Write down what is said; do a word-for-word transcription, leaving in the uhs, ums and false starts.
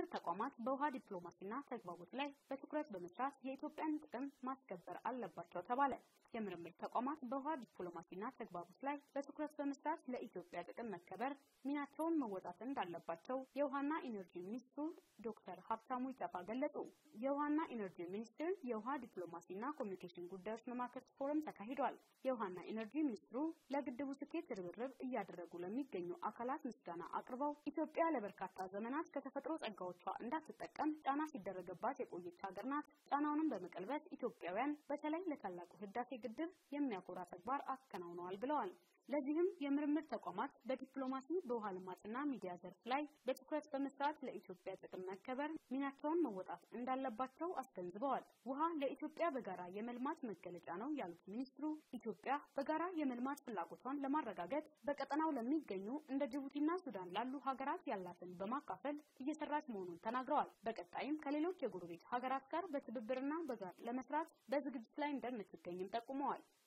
የምርምር ተቋማት በውሃ ዲፕሎማሲና ተግባቦት ላይ በትኩረት በመስራት የኢትዮጵያን ጥቅም ማስከበር አለባቸው ተባለ። የምርምር ተቋማት በውሃ ዲፕሎማሲና ተግባቦት ላይ በትኩረት በመስራት ለኢትዮጵያ ጥቅም መከበር ሚናቸውን መወጣት እንዳለባቸው የውሃና ኢነርጂ ሚኒስትሩ ዶክተር ሀብታሙ ኢተፋ ገለጹ። የውሃና ኢነርጂ ሚኒስትር የውሃ ዲፕሎማሲና ኮሚኒኬሽን ጉዳዮች መማክርት ፎረም ተካሂዷል። የውሃና ኢነርጂ ሚኒስትሩ ለግድቡ ስኬት ርብርብ እያደረጉ ለሚገኙ አካላት ምስጋና አቅርበው ኢትዮጵያ ለበርካታ ዘመናት ከተፈጥሮ ጸጋዎቿ እንዳትጠቀም ጫና ሲደረግባት የቆየች ሀገር ናት። ጫናውንም በመቀልበስ ኢትዮጵያውያን በተለይ ለታላቁ ህዳሴ ግድብ የሚያኮራ ተግባር አከናውነዋል ብለዋል። ለዚህም የምርምር ተቋማት በዲፕሎማሲ በውሃ ልማትና ሚዲያ ዘርፍ ላይ በትኩረት በመስራት ለኢትዮጵያ ጥቅም መከበር ሚናቸውን መወጣት እንዳለባቸው አስገንዝበዋል። ውሃ ለኢትዮጵያ በጋራ የመልማት መገለጫ ነው ያሉት ሚኒስትሩ ኢትዮጵያ በጋራ የመልማት ፍላጎቷን ለማረጋገጥ በቀጠናው ለሚገኙ እንደ ጅቡቲና ሱዳን ላሉ ሀገራት ያላትን በማካፈል እየሰራች መሆኑን ተናግረዋል። በቀጣይም ከሌሎች የጎረቤት ሀገራት ጋር በትብብርና በጋራ ለመስራት በዝግጅት ላይ እንደምትገኝም ጠቁመዋል።